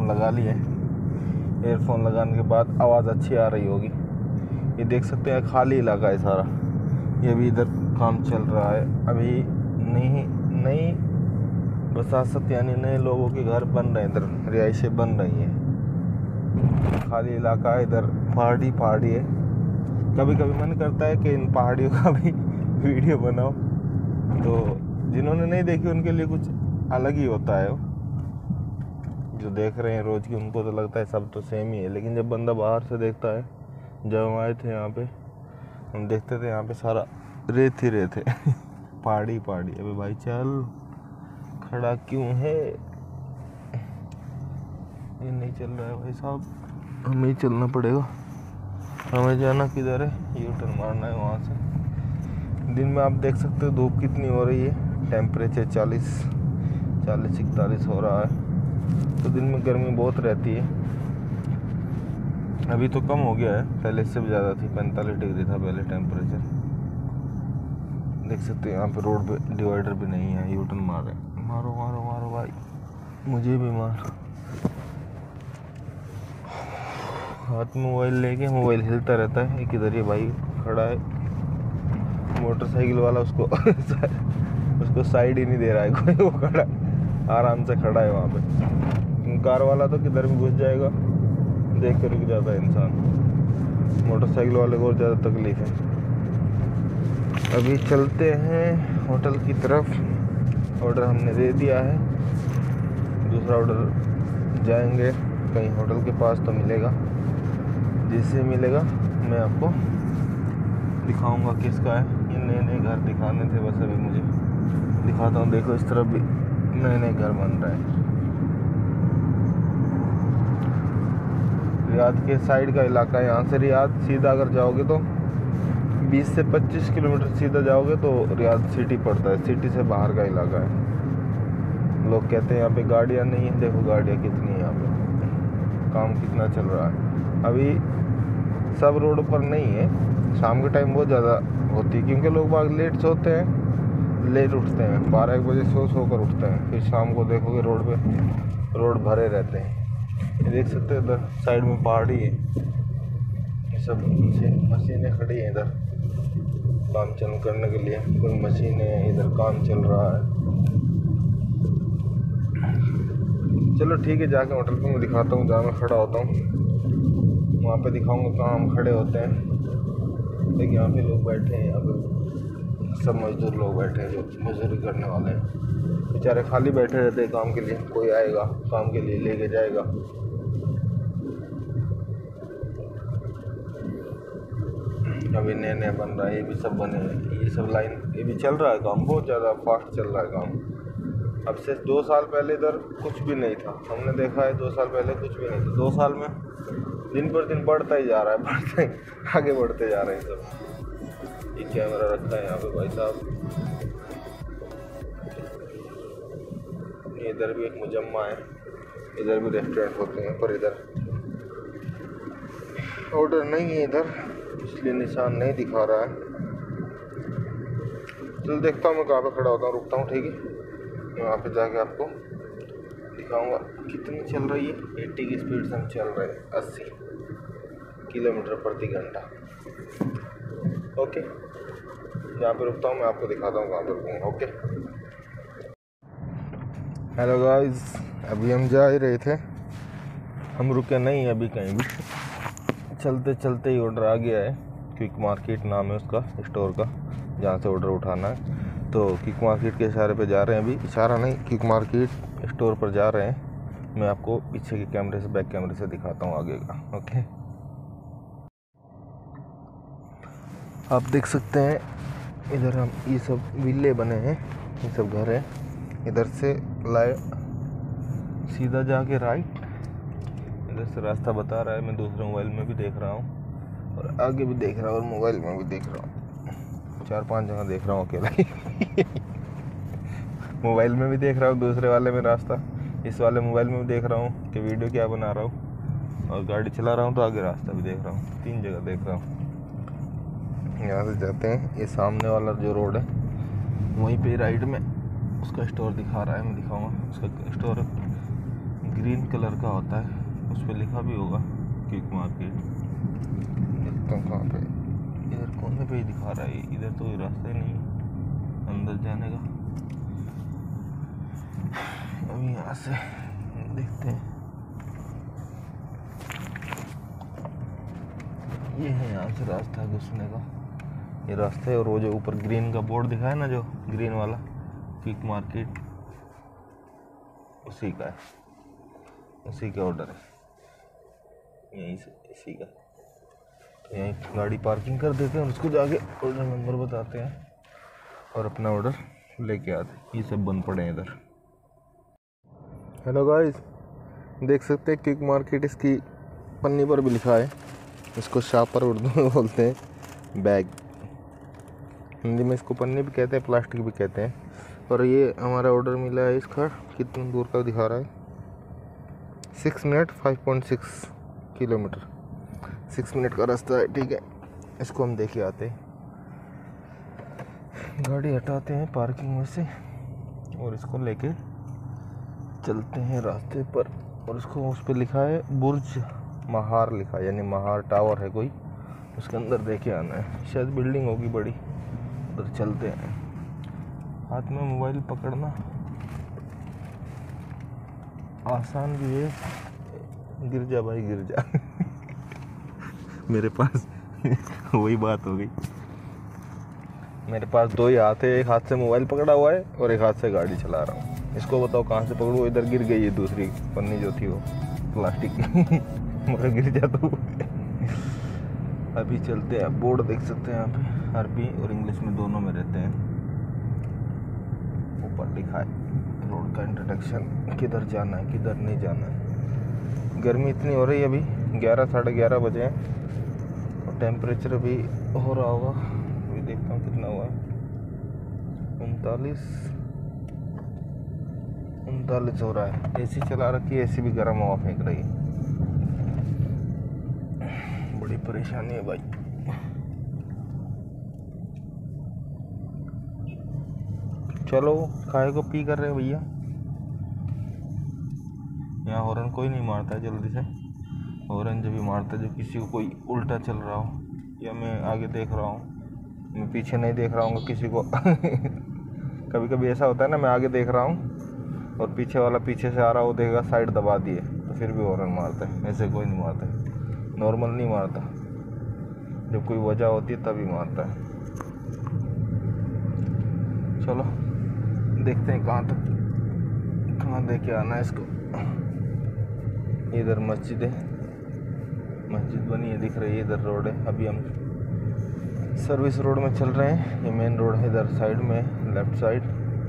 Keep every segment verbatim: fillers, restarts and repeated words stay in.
Earphone लगा लिए। Earphone लगाने के बाद आवाज़ अच्छी आ रही होगी। ये देख सकते हैं खाली इलाका है सारा। ये भी इधर काम चल रहा है अभी। नहीं नहीं बसासत यानी नए लोगों के घर बन रहे हैं, इधर रिहाइशें बन रही हैं। खाली इलाका है, इधर पहाड़ी पहाड़ी है। कभी कभी मन करता है कि इन पहाड़ियों का भी वीडियो बनाओ। तो जिन्होंने नहीं देखी उनके लिए कुछ अलग ही होता है। जो देख रहे हैं रोज़ की उनको तो लगता है सब तो सेम ही है, लेकिन जब बंदा बाहर से देखता है, जब हम आए थे यहाँ पे हम देखते थे यहाँ पे सारा रेत ही रेत है पहाड़ी पहाड़ी। अबे भाई चल, खड़ा क्यों है? ये नहीं चल रहा है भाई साहब, हमें ही चलना पड़ेगा। हमें जाना किधर है? यू टर्न मारना है वहाँ से। दिन में आप देख सकते हो धूप कितनी हो रही है। टेम्परेचर चालीस चालीस इकतालीस हो रहा है। तो दिन में गर्मी बहुत रहती है। अभी तो कम हो गया है, पहले इससे भी ज़्यादा थी। पैंतालीस डिग्री था पहले टेम्परेचर। देख सकते हैं यहाँ पे रोड पे डिवाइडर भी नहीं है। यू टर्न मार रहे, मारो मारो मारो भाई, मुझे भी मार। हाथ में मोबाइल लेके मोबाइल हिलता रहता है। एक इधर ये भाई खड़ा है मोटरसाइकिल वाला, उसको उसको साइड ही नहीं दे रहा है कोई। वो खड़ा आराम से खड़ा है वहाँ पे। कार वाला तो किधर भी घुस जाएगा, देख कर रुक जाता है इंसान। मोटरसाइकिल वाले को और ज़्यादा तकलीफ है। अभी चलते हैं होटल की तरफ। ऑर्डर हमने दे दिया है, दूसरा ऑर्डर जाएंगे कहीं होटल के पास तो मिलेगा। जिससे मिलेगा मैं आपको दिखाऊंगा किसका है। ये नए नए घर दिखाने थे बस, अभी मुझे दिखाता हूँ। देखो इस तरफ भी नए नए घर बन रहे हैं। रियाद के साइड का इलाका है। यहाँ से रियाद सीधा अगर जाओगे तो बीस से पच्चीस किलोमीटर सीधा जाओगे तो रियाद सिटी पड़ता है। सिटी से बाहर का इलाका है। लोग कहते हैं यहाँ पे गाड़ियाँ नहीं है, देखो गाड़ियाँ कितनी है यहाँ पे, काम कितना चल रहा है। अभी सब रोड पर नहीं है, शाम के टाइम बहुत ज़्यादा होती है क्योंकि लोग बाग लेट सोते हैं, लेट उठते हैं। बारह एक बजे सो सो कर उठते हैं, फिर शाम को देखोगे रोड पे रोड भरे रहते हैं। ये देख सकते हो इधर साइड में पहाड़ी है। ये सब मशीनें खड़ी हैं इधर काम चल करने के लिए। कोई मशीन है, इधर काम चल रहा है। चलो ठीक है, जाके होटल पे मैं दिखाता हूँ जहाँ मैं खड़ा होता हूँ। वहाँ पे दिखाऊंगा कहाँ हम खड़े होते हैं। देखिए यहाँ पे लोग बैठे हैं, यहाँ पे सब मजदूर लोग बैठे हैं जो मजदूरी करने वाले हैं। बेचारे खाली बैठे रहते हैं काम के लिए, कोई आएगा काम के लिए लेके जाएगा। अभी नए नए बन रहा है, ये भी सब बने हैं। ये सब लाइन ये भी चल रहा है काम, बहुत ज़्यादा फास्ट चल रहा है काम। अब से दो साल पहले इधर कुछ भी नहीं था, हमने देखा है। दो साल पहले कुछ भी नहीं था। दो साल में दिन पर दिन बढ़ता ही जा रहा है, बढ़ता ही आगे बढ़ते जा रहे हैं सब। ये कैमरा रखता है यहाँ पे भाई साहब। इधर भी एक मुजम्मा है, इधर भी रेस्टोरेंट होते हैं, पर इधर ऑर्डर नहीं है इधर, इसलिए निशान नहीं दिखा रहा है। चल देखता हूँ मैं कहाँ पे खड़ा होता हूँ, रुकता हूँ। ठीक है, मैं वहाँ पे जाके आपको दिखाऊंगा कितनी चल रही है। अस्सी की स्पीड से हम चल रहे हैं, अस्सी किलोमीटर प्रति घंटा। ओके, जहाँ पे रुकता हूँ मैं आपको दिखाता हूँ कहाँ पे रुकूँगा। ओके, हेलो गाइस, अभी हम जा ही रहे थे, हम रुके नहीं अभी कहीं भी। चलते चलते ही ऑर्डर आ गया है। क्विक मार्केट नाम है उसका स्टोर का, जहाँ से ऑर्डर उठाना है। तो क्विक मार्केट के इशारे पे जा रहे हैं। अभी इशारा नहीं, क्विक मार्केट स्टोर पर जा रहे हैं। मैं आपको पीछे के कैमरे से, बैक कैमरे से दिखाता हूँ आगे का। ओके, आप देख सकते हैं इधर हम ये सब विले बने हैं, ये सब घर है। इधर से लाए सीधा जाके राइट, इधर से रास्ता बता रहा है। मैं दूसरे मोबाइल में भी देख रहा हूँ और आगे भी देख रहा हूँ और मोबाइल में भी देख रहा हूँ। चार पांच जगह देख रहा हूँ अकेला ही मोबाइल में भी देख रहा हूँ, दूसरे वाले में रास्ता, इस वाले मोबाइल में भी देख रहा हूँ कि वीडियो क्या बना रहा हूँ, और गाड़ी चला रहा हूँ तो आगे रास्ता भी देख रहा हूँ। तीन जगह देख रहा हूँ। यहाँ से जाते हैं, ये सामने वाला जो रोड है वहीं पे राइट में उसका स्टोर दिखा रहा है, मैं दिखाऊंगा उसका स्टोर ग्रीन कलर का होता है, उस पर लिखा भी होगा क्विक मार्केट। देखता हूँ कहाँ पे, इधर कोने पे ही दिखा रहा है, इधर तो रास्ता ही नहीं है अंदर जाने का। अभी यहाँ से देखते हैं, ये है यहाँ से रास्ता घुसने का, ये रास्ता है। और वो जो ऊपर ग्रीन का बोर्ड दिखा है ना, जो ग्रीन वाला क्विक मार्केट, उसी का है, उसी का ऑर्डर है, यहीं से इसी का। तो यहीं गाड़ी पार्किंग कर देते हैं और उसको जाके ऑर्डर नंबर बताते हैं और अपना ऑर्डर लेके आते हैं। ये सब बंद पड़े हैं इधर। हेलो गाइस, देख सकते हैं क्विक मार्केट, इसकी पन्नी पर भी लिखा है। इसको शापर उर्दू में बोलते हैं, बैग हिंदी में इसको पन्नी भी कहते हैं, प्लास्टिक भी कहते हैं। और ये हमारा ऑर्डर मिला है, इसका कितनी दूर का दिखा रहा है, six minute five point six kilometre, six minute का रास्ता है। ठीक है, इसको हम देखे आते हैं, गाड़ी हटाते हैं पार्किंग में से और इसको लेके चलते हैं रास्ते पर। और उसको उस पर लिखा है बुर्ज महार लिखा है, यानी महार टावर है कोई, उसके अंदर देखे आना है। शायद बिल्डिंग होगी बड़ी, उधर चलते हैं। हाथ में मोबाइल पकड़ना आसान भी है, गिर जा भाई गिर जा मेरे पास वही बात हो गई, मेरे पास दो ही हाथ है, एक हाथ से मोबाइल पकड़ा हुआ है और एक हाथ से गाड़ी चला रहा हूँ। इसको बताओ कहाँ से पकड़ूँ, इधर गिर गई है दूसरी पन्नी जो थी वो प्लास्टिक की मगर गिर जा तो अभी चलते हैं। बोर्ड देख सकते हैं यहाँ पे, अरबी और इंग्लिश में दोनों में रहते हैं। ऊपर लिखा है रोड का इंट्रोडक्शन, किधर जाना है किधर नहीं जाना है। गर्मी इतनी हो रही है, अभी ग्यारह साढ़े ग्यारह बजे हैं और टेम्परेचर भी हो रहा होगा, अभी देखता हूँ कितना हुआ है, उनतालीस उनतालीस हो रहा है। एसी चला रखी है, एसी भी गर्म हवा फेंक रही है, बड़ी परेशानी है भाई। चलो खाए को पी कर रहे हैं भैया, यहाँ हॉर्न कोई नहीं मारता है जल्दी से। हॉर्न जब भी मारता है जब किसी को कोई उल्टा चल रहा हो, या मैं आगे देख रहा हूँ, मैं पीछे नहीं देख रहा हूँ किसी को कभी कभी ऐसा होता है ना, मैं आगे देख रहा हूँ और पीछे वाला पीछे से आ रहा हो, देगा साइड दबा दिए तो फिर भी हॉर्न मारता है। ऐसे कोई नहीं मारता, नॉर्मल नहीं मारता, जब कोई वजह होती है तभी मारता है। चलो देखते हैं कहाँ तक, कहाँ देके आना है इसको। इधर मस्जिद है, मस्जिद बनी है दिख रही है, इधर रोड है। अभी हम सर्विस रोड में चल रहे हैं, ये मेन रोड है इधर साइड में, लेफ्ट साइड।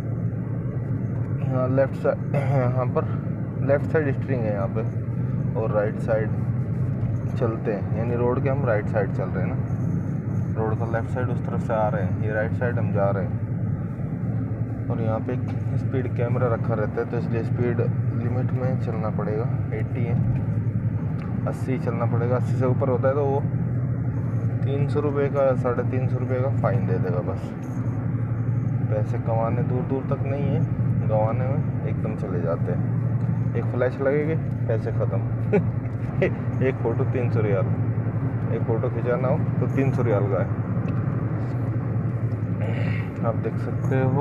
यहाँ लेफ्ट साइड, यहाँ पर लेफ्ट साइड स्ट्रिंग है यहाँ पे, और राइट साइड चलते हैं, यानी रोड के हम राइट साइड चल रहे हैं ना, रोड का लेफ्ट साइड उस तरफ से आ रहे हैं, ये राइट साइड हम जा रहे हैं। और यहाँ पे एक स्पीड कैमरा रखा रहता है, तो इसलिए स्पीड लिमिट में चलना पड़ेगा, अस्सी है, अस्सी चलना पड़ेगा। अस्सी से ऊपर होता है तो वो तीन सौ रुपये का, साढ़े तीन सौ रुपये का फ़ाइन दे देगा बस। पैसे कमाने दूर दूर तक नहीं है, गंवाने में एकदम चले जाते हैं। एक फ्लैश लगेगी, पैसे ख़त्म एक फ़ोटो तीन सौ रियाल, एक फ़ोटो खिंचाना हो तो तीन सौ रियाल का है। आप देख सकते हो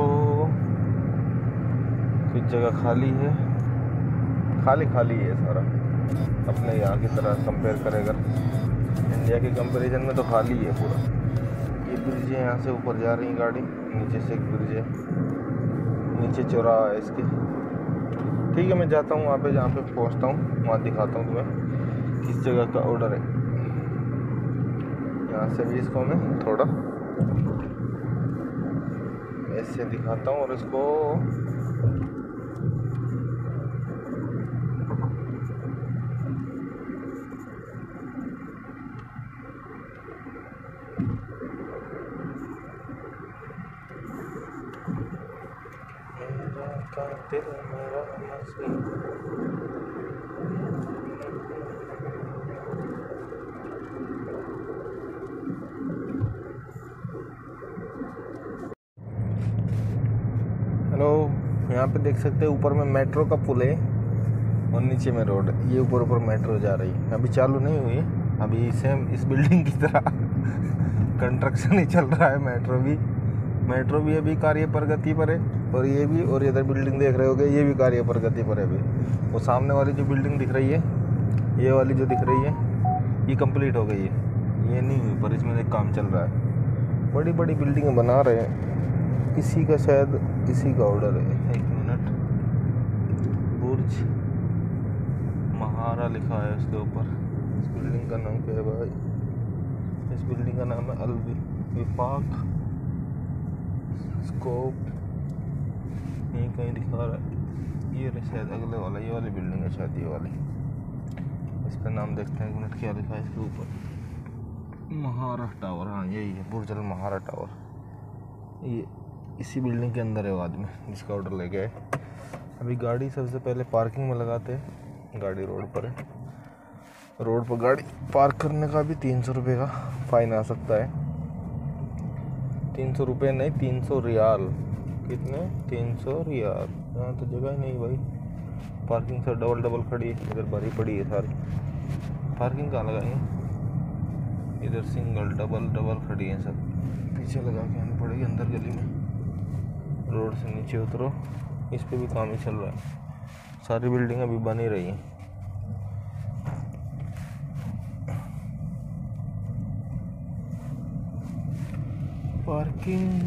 कुछ जगह खाली है, खाली खाली है सारा, अपने यहाँ की तरह कंपेयर करेगा, इंडिया के कंपैरिजन में तो खाली है पूरा। ये ब्रिज है, यहाँ से ऊपर जा रही गाड़ी, नीचे से एक ब्रिज है, नीचे चौराहा है इसके। ठीक है, मैं जाता हूँ वहाँ पे, जहाँ पे पहुँचता हूँ वहाँ दिखाता हूँ तुम्हें किस जगह का ऑर्डर है। यहाँ से भी इसको मैं थोड़ा ऐसे दिखाता हूँ और इसको दिल मेरा हेलो, यहाँ पे देख सकते हैं ऊपर में मेट्रो का पुल है और नीचे में रोड है। ये ऊपर ऊपर मेट्रो जा रही है, अभी चालू नहीं हुई है, अभी सेम इस बिल्डिंग की तरह कंस्ट्रक्शन ही चल रहा है। मेट्रो भी मेट्रो भी अभी कार्य प्रगति पर है, और ये भी, और इधर बिल्डिंग देख रहे होगे, ये भी कार्य प्रगति पर है अभी। वो सामने वाली जो बिल्डिंग दिख रही है, ये वाली जो दिख रही है, ये कंप्लीट हो गई है, ये नहीं हुई, पर इसमें एक काम चल रहा है। बड़ी बड़ी बिल्डिंग बना रहे हैं, इसी का शायद इसी का ऑर्डर है। एक मिनट, बुर्ज महारा लिखा है उसके ऊपर। इस बिल्डिंग का नाम क्या है भाई? इस बिल्डिंग का नाम है अल विफाक स्कोप, यहीं कहीं दिखा रहा है। ये शायद अगले वाला, ये वाली बिल्डिंग है शायद, ये वाली। इस पर नाम देखते हैं, एक मिनट, क्या लिखा है इसके ऊपर? महारा टावर, हाँ यही है, बुर्ज अल महारा टावर। ये इसी बिल्डिंग के अंदर है वो आदमी जिसका ऑर्डर ले गए। अभी गाड़ी सबसे पहले पार्किंग में लगाते हैं, गाड़ी रोड पर है। रोड पर गाड़ी पार्क करने का भी तीन सौ रुपये का फाइन आ सकता है। तीन सौ रुपये नहीं, तीन सौ रियाल। कितने? तीन सौ रियाल। यहाँ तो जगह ही नहीं भाई, पार्किंग से डबल डबल खड़ी है, इधर भरी पड़ी है सारी। पार्किंग कहाँ लगाएंगे? इधर सिंगल डबल डबल खड़ी है सब, पीछे लगा के आनी पड़ेगी अंदर गली में। रोड से नीचे उतरो, इस पे भी काम ही चल रहा है, सारी बिल्डिंग अभी बन ही रही है। पार्किंग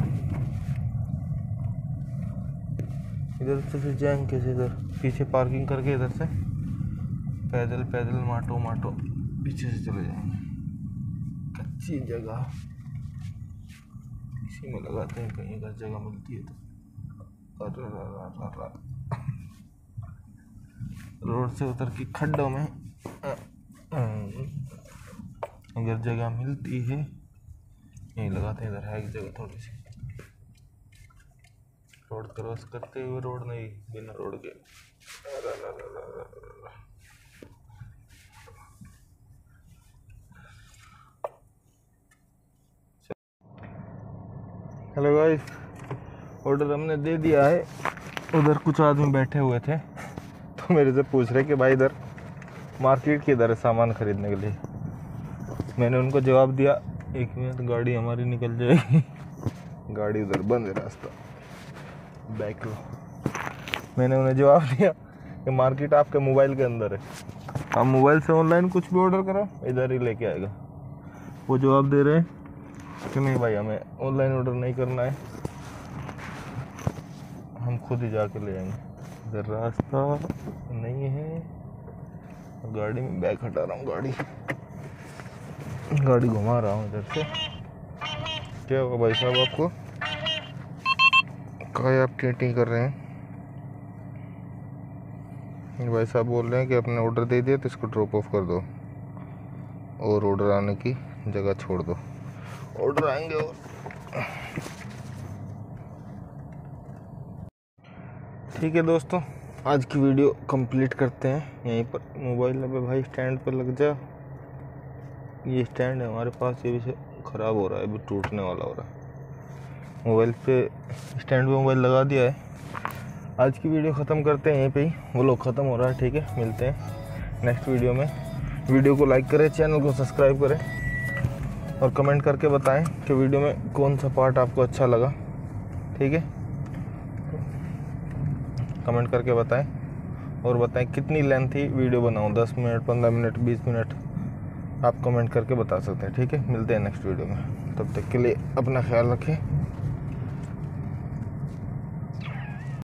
इधर से फिर जाएंगे कैसे? इधर पीछे पार्किंग करके इधर से पैदल पैदल माटो माटो पीछे से चले जाएंगे। कच्ची जगह इसी में लगाते हैं, कहीं अगर जगह मिलती है तो। रोड से उतर के खड्डों में अगर जगह मिलती है यहीं लगाते हैं। इधर है एक जगह थोड़ी सी, रोड क्रॉस करते हुए, रोड नहीं, बिना रोड के। हेलो गाइस, ऑर्डर हमने दे दिया है। उधर कुछ आदमी बैठे हुए थे तो मेरे से पूछ रहे कि भाई इधर मार्केट किधर है सामान खरीदने के लिए। मैंने उनको जवाब दिया, एक मिनट गाड़ी हमारी निकल जाएगी, गाड़ी उधर बंद है रास्ता, बैक लो। मैंने उन्हें जवाब दिया कि मार्केट आपके मोबाइल के अंदर है, आप मोबाइल से ऑनलाइन कुछ भी ऑर्डर करो, इधर ही लेके आएगा। वो जवाब दे रहे हैं कि नहीं भाई, हमें ऑनलाइन ऑर्डर नहीं करना है, हम खुद ही जाके ले आएंगे। इधर रास्ता नहीं है, गाड़ी में बैग हटा रहा हूँ, गाड़ी गाड़ी घुमा रहा हूँ इधर से। क्या हुआ भाई साहब आपको? कहाँ आप टीटी कर रहे हैं? भाई साहब बोल रहे हैं कि आपने ऑर्डर दे दिया तो इसको ड्रॉप ऑफ कर दो और ऑर्डर आने की जगह छोड़ दो। ऑर्डर आएंगे और ठीक है दोस्तों, आज की वीडियो कंप्लीट करते हैं यहीं पर। मोबाइल अबे भाई स्टैंड पर लग जा, ये स्टैंड है हमारे पास, ये भी ख़राब हो रहा है, अभी टूटने वाला हो रहा है। मोबाइल पे स्टैंड पे मोबाइल लगा दिया है। आज की वीडियो ख़त्म करते हैं यहीं पे ही, वो लोग ख़त्म हो रहा है। ठीक है, मिलते हैं नेक्स्ट वीडियो में। वीडियो को लाइक करें, चैनल को सब्सक्राइब करें और कमेंट करके बताएं कि वीडियो में कौन सा पार्ट आपको अच्छा लगा। ठीक है, कमेंट करके बताएं और बताएं कितनी लेंथ थी वीडियो बनाऊं, दस मिनट, पंद्रह मिनट, बीस मिनट, आप कमेंट करके बता सकते हैं। ठीक है, मिलते हैं नेक्स्ट वीडियो में, तब तक के लिए अपना ख्याल रखें।